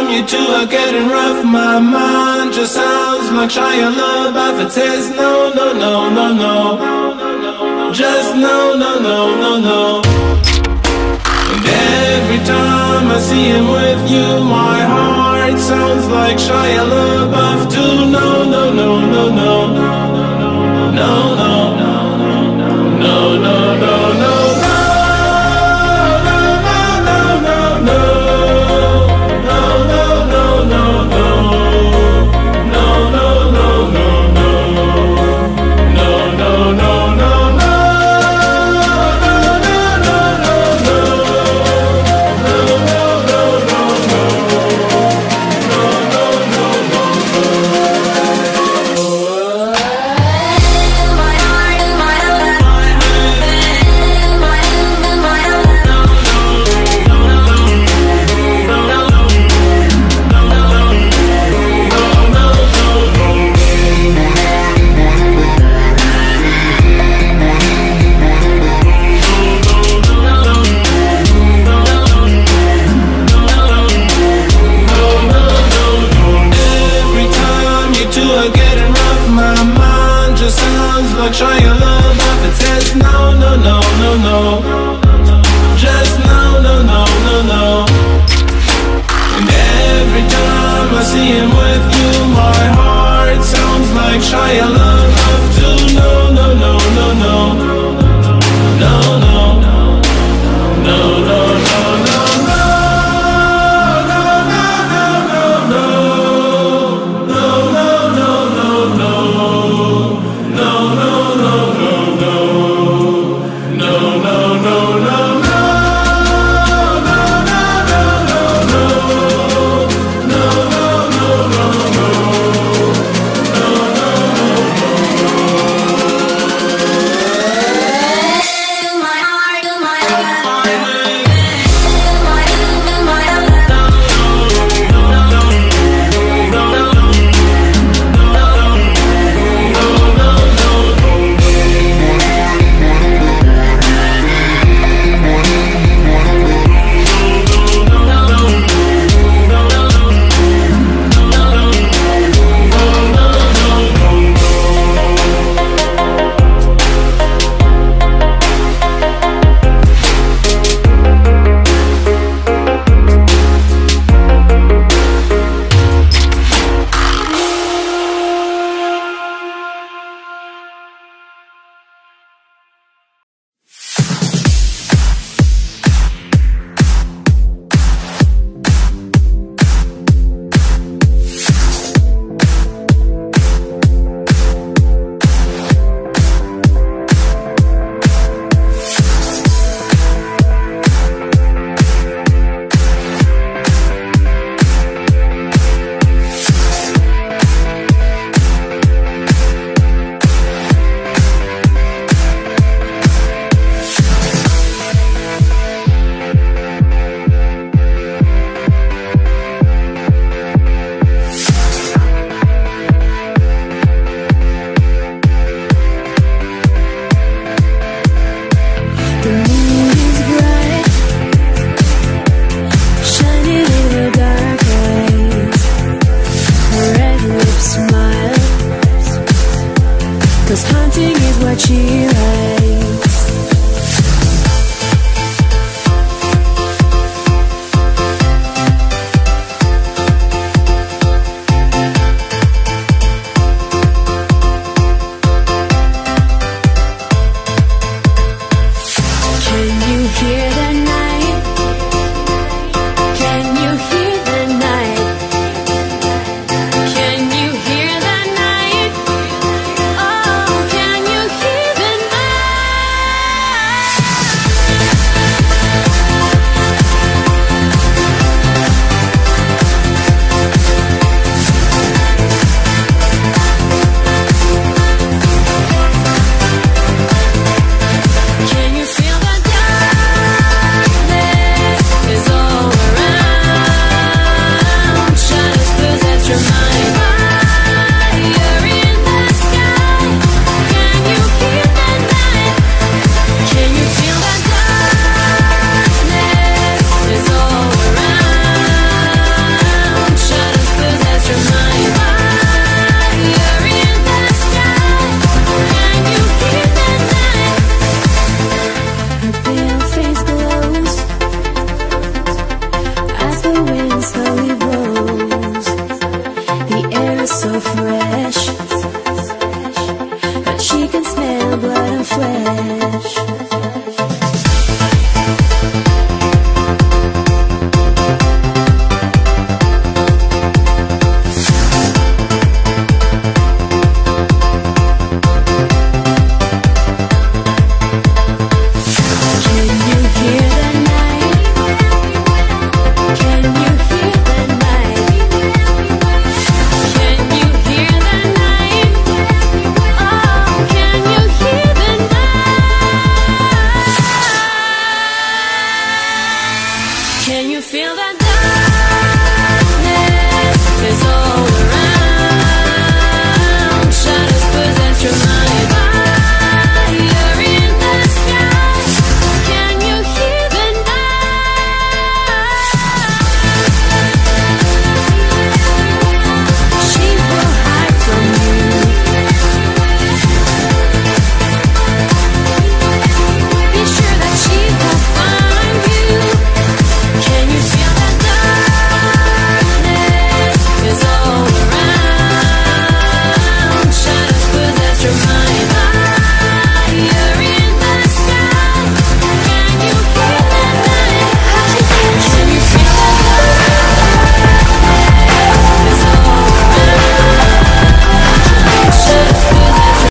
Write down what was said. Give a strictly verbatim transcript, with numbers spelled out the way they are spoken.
time you two are getting rough, my mind just sounds like Shia LaBeouf. It says no, no, no, no, no, just no, no, no, no, no. And every time I see him with you, my heart sounds like Shia LaBeouf too. No, no, no, no, no, no, no, no, no, no, no, no. Shia LaBeouf, it says no, no, no, no, no, just no, no, no, no, no. And every time I see him with you, my heart sounds like Shia LaBeouf.